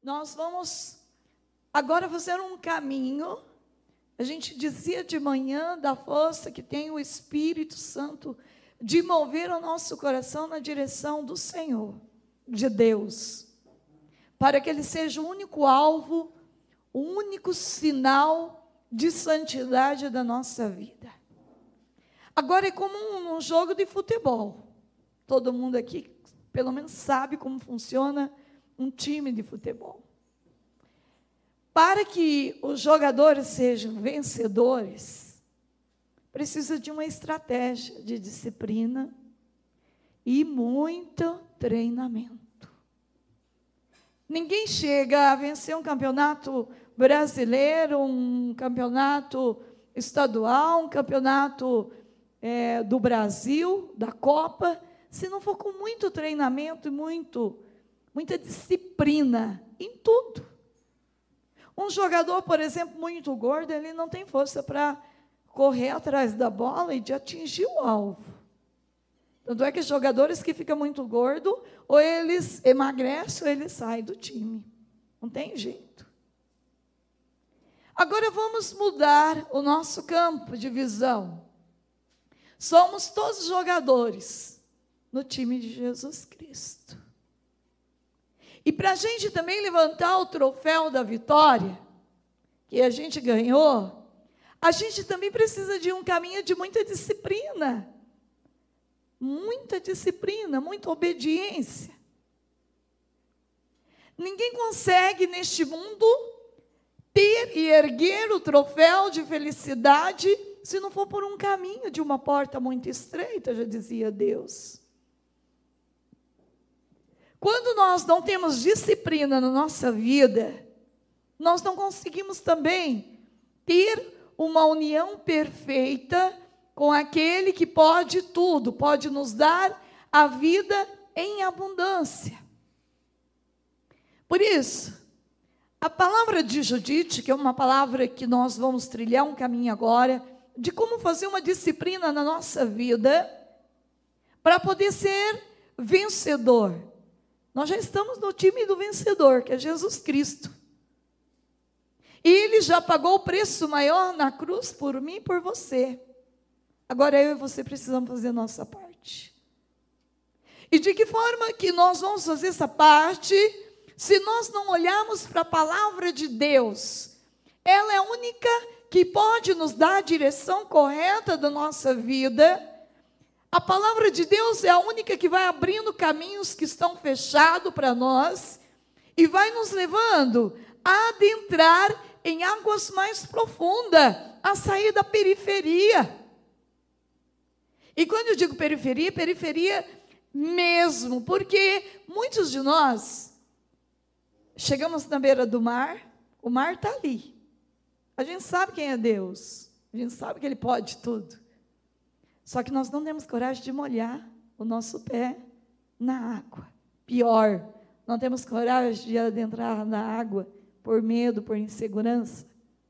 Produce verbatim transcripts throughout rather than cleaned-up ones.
nós vamos agora fazer um caminho. A gente dizia de manhã da força que tem o Espírito Santo de mover o nosso coração na direção do Senhor, de Deus, para que Ele seja o único alvo, o único sinal de santidade da nossa vida. Agora é como um, um jogo de futebol. Todo mundo aqui, pelo menos, sabe como funciona um time de futebol. Para que os jogadores sejam vencedores, precisa de uma estratégia de disciplina e muito treinamento. Ninguém chega a vencer um campeonato brasileiro, um campeonato estadual, um campeonato é, do Brasil, da Copa, se não for com muito treinamento e muito, muita disciplina em tudo. Um jogador, por exemplo, muito gordo, ele não tem força para correr atrás da bola e de atingir o alvo. Tanto é que jogadores que ficam muito gordos, ou eles emagrecem, ou eles saem do time. Não tem jeito. Agora vamos mudar o nosso campo de visão. Somos todos jogadores no time de Jesus Cristo. E para a gente também levantar o troféu da vitória, que a gente ganhou, a gente também precisa de um caminho de muita disciplina. Muita disciplina, muita obediência. Ninguém consegue neste mundo ter e erguer o troféu de felicidade se não for por um caminho de uma porta muito estreita, já dizia Deus. Quando nós não temos disciplina na nossa vida, nós não conseguimos também ter uma união perfeita com aquele que pode tudo, pode nos dar a vida em abundância. Por isso, a palavra de Judite, que é uma palavra que nós vamos trilhar um caminho agora, de como fazer uma disciplina na nossa vida, para poder ser vencedor. Nós já estamos no time do vencedor, que é Jesus Cristo. E Ele já pagou o preço maior na cruz por mim e por você. Agora eu e você precisamos fazer a nossa parte. E de que forma que nós vamos fazer essa parte, se nós não olharmos para a palavra de Deus? Ela é a única que pode nos dar a direção correta da nossa vida. A palavra de Deus é a única que vai abrindo caminhos que estão fechados para nós e vai nos levando a adentrar em águas mais profundas, a sair da periferia. E quando eu digo periferia, periferia mesmo, porque muitos de nós chegamos na beira do mar, o mar está ali. A gente sabe quem é Deus, a gente sabe que Ele pode tudo. Só que nós não temos coragem de molhar o nosso pé na água. Pior, não temos coragem de adentrar na água por medo, por insegurança.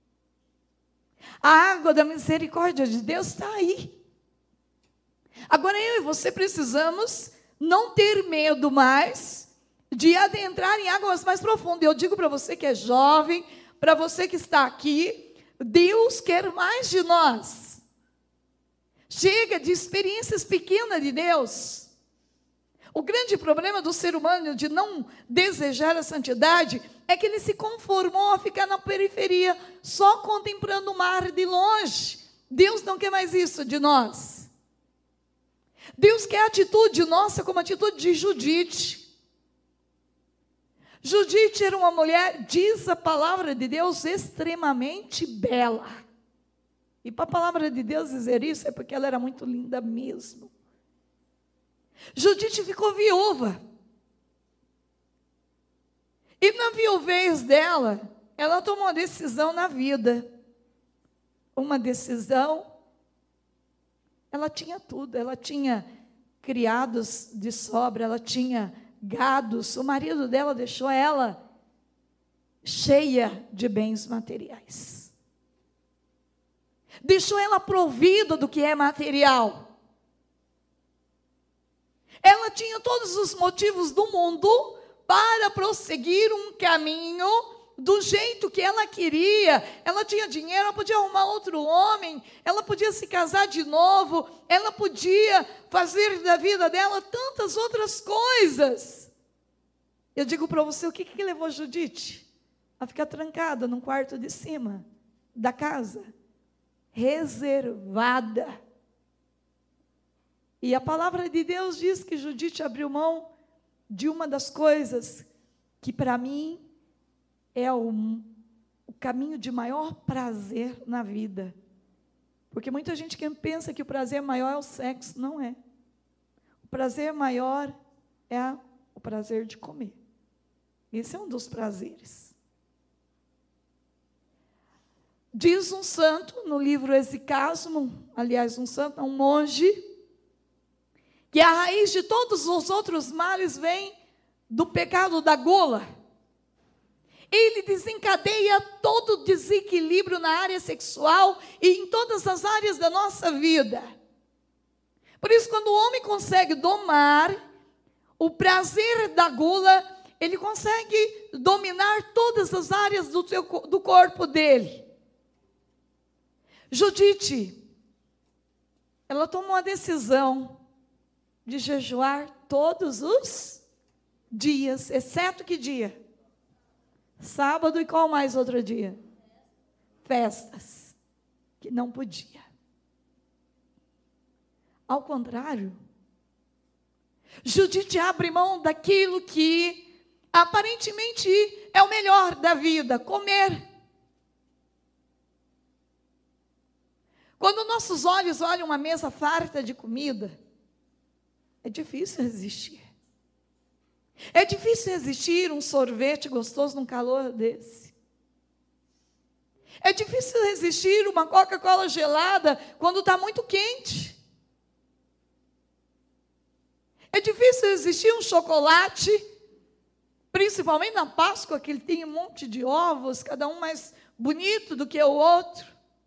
A água da misericórdia de Deus está aí. Agora eu e você precisamos não ter medo mais de adentrar em águas mais profundas. Eu digo para você que é jovem, para você que está aqui, Deus quer mais de nós. Chega de experiências pequenas de Deus. O grande problema do ser humano de não desejar a santidade é que ele se conformou a ficar na periferia, só contemplando o mar de longe. Deus não quer mais isso de nós. Deus quer a atitude nossa como a atitude de Judite. Judite era uma mulher, diz a palavra de Deus, extremamente bela. E para a palavra de Deus dizer isso é porque ela era muito linda mesmo. Judite ficou viúva. E na viuvez dela, ela tomou uma decisão na vida. Uma decisão, ela tinha tudo, ela tinha criados de sobra, ela tinha gados, o marido dela deixou ela cheia de bens materiais. Deixou ela provida do que é material. Ela tinha todos os motivos do mundo para prosseguir um caminho do jeito que ela queria. Ela tinha dinheiro, ela podia arrumar outro homem, ela podia se casar de novo, ela podia fazer da vida dela tantas outras coisas. Eu digo para você, o que, que levou Judite a ficar trancada no quarto de cima da casa? Reservada. E a palavra de Deus diz que Judite abriu mão de uma das coisas que para mim é o, o caminho de maior prazer na vida. Porque muita gente que pensa que o prazer maior é o sexo, não é. O prazer maior é a, o prazer de comer. Esse é um dos prazeres. Diz um santo no livro Exicasmo, aliás, um santo, um monge, que a raiz de todos os outros males vem do pecado da gula. Ele desencadeia todo o desequilíbrio na área sexual e em todas as áreas da nossa vida. Por isso, quando o homem consegue domar o prazer da gula, ele consegue dominar todas as áreas do, seu, do corpo dele. Judite, ela tomou a decisão de jejuar todos os dias, exceto que dia? Sábado e qual mais outro dia? Festas, que não podia. Ao contrário, Judite abre mão daquilo que aparentemente é o melhor da vida, comer. Quando nossos olhos olham uma mesa farta de comida, é difícil resistir. É difícil resistir um sorvete gostoso num calor desse. É difícil resistir uma Coca-Cola gelada quando está muito quente. É difícil resistir um chocolate, principalmente na Páscoa, que ele tem um monte de ovos, cada um mais bonito do que o outro.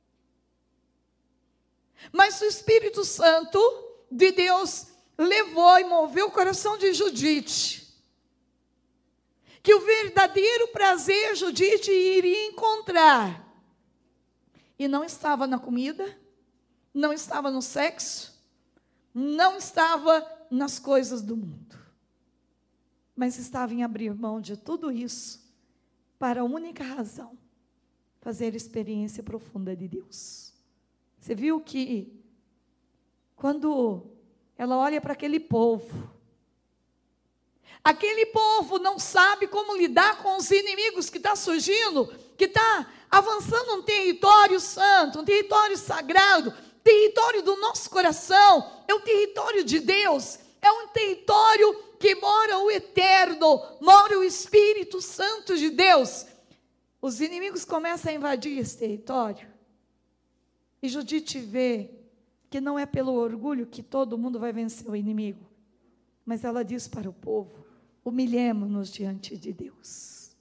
Mas o Espírito Santo de Deus levou e moveu o coração de Judite, que o verdadeiro prazer Judite iria encontrar, e não estava na comida, não estava no sexo, não estava nas coisas do mundo, mas estava em abrir mão de tudo isso, para a única razão, fazer experiência profunda de Deus. Você viu que, quando ela olha para aquele povo, aquele povo não sabe como lidar com os inimigos que está surgindo, que está avançando um território santo, um território sagrado, território do nosso coração, é um território de Deus, é um território que mora o Eterno, mora o Espírito Santo de Deus. Os inimigos começam a invadir esse território, e Judite vê que não é pelo orgulho que todo mundo vai vencer o inimigo, mas ela diz para o povo: humilhemo-nos diante de Deus.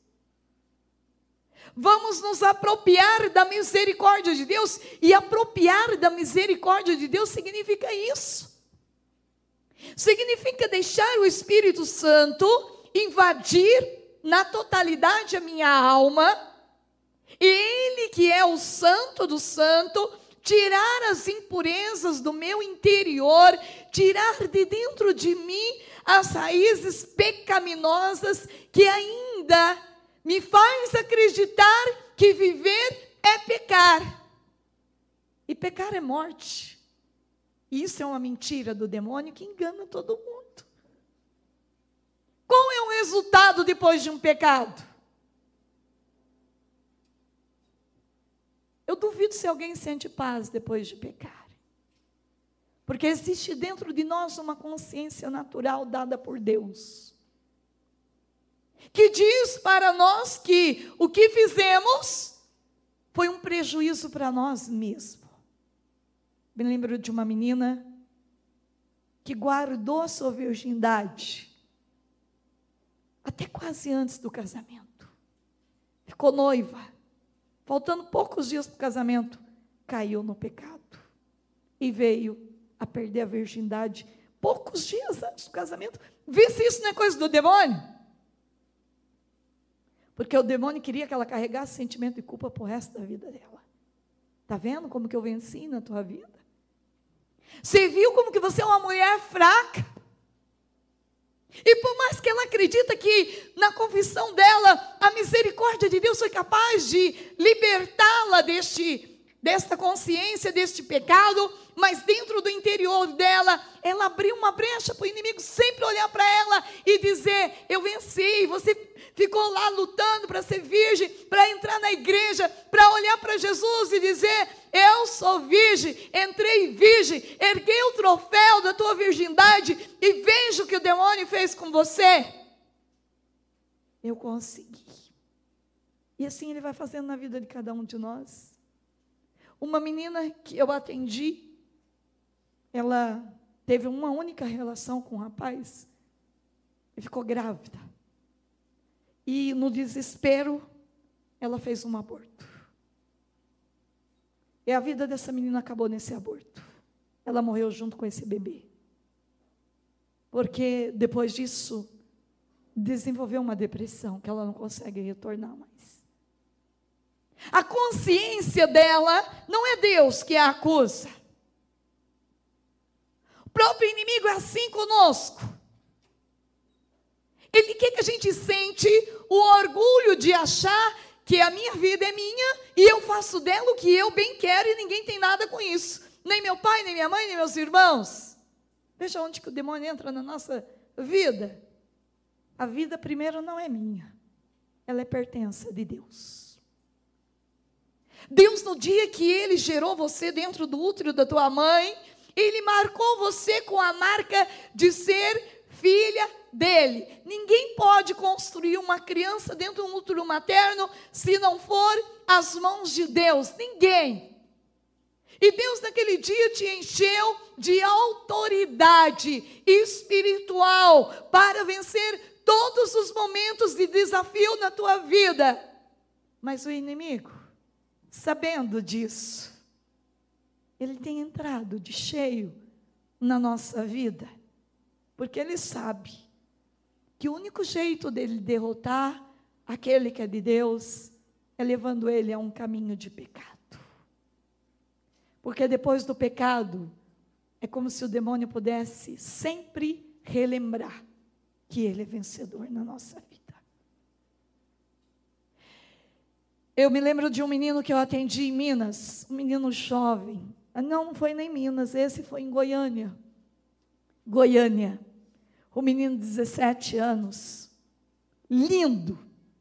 Vamos nos apropriar da misericórdia de Deus, e apropriar da misericórdia de Deus significa isso. Significa deixar o Espírito Santo invadir na totalidade a minha alma, e Ele, que é o Santo do Santo, tirar as impurezas do meu interior, tirar de dentro de mim as raízes pecaminosas que ainda me faz acreditar que viver é pecar. E pecar é morte. E isso é uma mentira do demônio que engana todo mundo. Qual é o resultado depois de um pecado? Eu duvido se alguém sente paz depois de pecar. Porque existe dentro de nós uma consciência natural dada por Deus, que diz para nós que o que fizemos foi um prejuízo para nós mesmos. Me lembro de uma menina que guardou a sua virgindade até quase antes do casamento. Ficou noiva. Faltando poucos dias para o casamento, caiu no pecado e veio a perder a virgindade poucos dias antes do casamento. Vê se isso não é coisa do demônio. Porque o demônio queria que ela carregasse sentimento de culpa pro resto da vida dela. Está vendo como que eu venci na tua vida? Você viu como que você é uma mulher fraca? E por mais que ela acredita que na confissão dela, a misericórdia de Deus foi capaz de libertá-la deste, desta consciência, deste pecado, mas dentro do interior dela, ela abriu uma brecha para o inimigo sempre olhar para ela e dizer: eu venci. Você ficou lá lutando para ser virgem, para entrar na igreja, para olhar para Jesus e dizer: eu sou virgem, entrei virgem, erguei o troféu da tua virgindade e veja o que o demônio fez com você. Eu consegui. E assim ele vai fazendo na vida de cada um de nós. Uma menina que eu atendi, ela teve uma única relação com um rapaz e ficou grávida. E no desespero, ela fez um aborto. E a vida dessa menina acabou nesse aborto. Ela morreu junto com esse bebê. Porque depois disso, desenvolveu uma depressão que ela não consegue retornar mais. A consciência dela não é Deus que a acusa. O próprio inimigo é assim conosco. Ele quer que a gente sente o orgulho de achar que a minha vida é minha e eu faço dela o que eu bem quero e ninguém tem nada com isso. Nem meu pai, nem minha mãe, nem meus irmãos. Veja onde que o demônio entra na nossa vida. A vida primeiro não é minha. Ela é pertença de Deus. Deus, no dia que Ele gerou você dentro do útero da tua mãe, Ele marcou você com a marca de ser filha dele. Ninguém pode construir uma criança dentro de um útero materno se não for as mãos de Deus. Ninguém. E Deus naquele dia te encheu de autoridade espiritual para vencer todos os momentos de desafio na tua vida. Mas o inimigo, sabendo disso, ele tem entrado de cheio na nossa vida, porque ele sabe que o único jeito dele derrotar aquele que é de Deus é levando ele a um caminho de pecado. Porque depois do pecado, é como se o demônio pudesse sempre relembrar que ele é vencedor na nossa vida. Eu me lembro de um menino que eu atendi em Minas, um menino jovem. Não, não foi nem em Minas, esse foi em Goiânia. Goiânia. Um menino de dezessete anos. Lindo.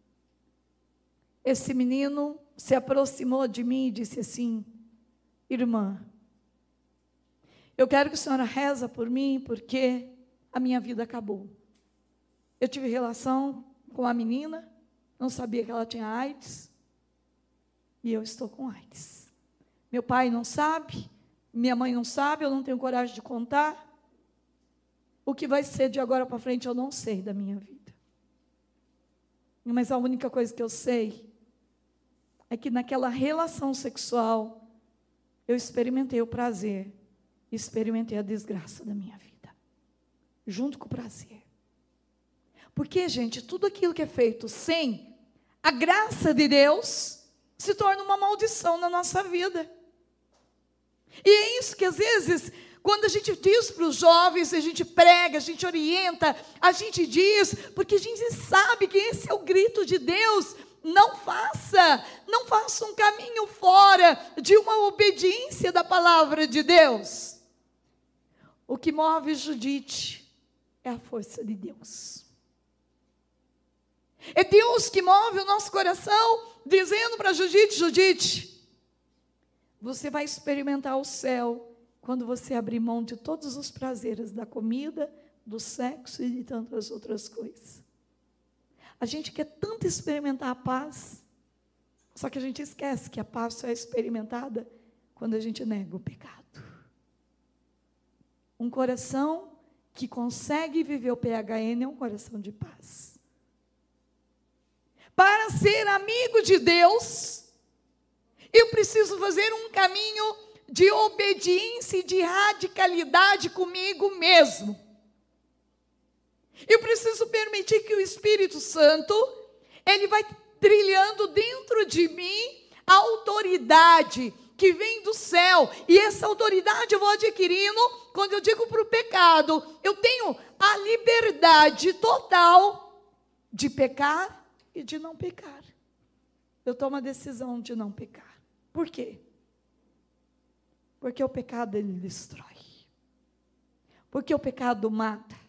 Esse menino se aproximou de mim e disse assim: irmã, eu quero que a senhora reza por mim, porque a minha vida acabou. Eu tive relação com a menina, não sabia que ela tinha AIDS, e eu estou com AIDS. Meu pai não sabe, minha mãe não sabe, eu não tenho coragem de contar. O que vai ser de agora para frente eu não sei da minha vida. Mas a única coisa que eu sei é que naquela relação sexual eu experimentei o prazer, experimentei a desgraça da minha vida, junto com o prazer. Porque, gente, tudo aquilo que é feito sem a graça de Deus se torna uma maldição na nossa vida. E é isso que às vezes, quando a gente diz para os jovens, a gente prega, a gente orienta, a gente diz, porque a gente sabe que esse é o grito de Deus. Não faça, não faça um caminho fora de uma obediência da palavra de Deus. O que move Judite é a força de Deus. É Deus que move o nosso coração, dizendo para Judite: Judite, você vai experimentar o céu quando você abrir mão de todos os prazeres da comida, do sexo e de tantas outras coisas. A gente quer tanto experimentar a paz, só que a gente esquece que a paz só é experimentada quando a gente nega o pecado. Um coração que consegue viver o P H N é um coração de paz. Para ser amigo de Deus, eu preciso fazer um caminho de obediência e de radicalidade comigo mesmo. Eu preciso permitir que o Espírito Santo, ele vai trilhando dentro de mim a autoridade que vem do céu, e essa autoridade eu vou adquirindo. Quando eu digo para o pecado, eu tenho a liberdade total de pecar e de não pecar. Eu tomo a decisão de não pecar. Por quê? Porque o pecado, ele destrói. Porque o pecado mata.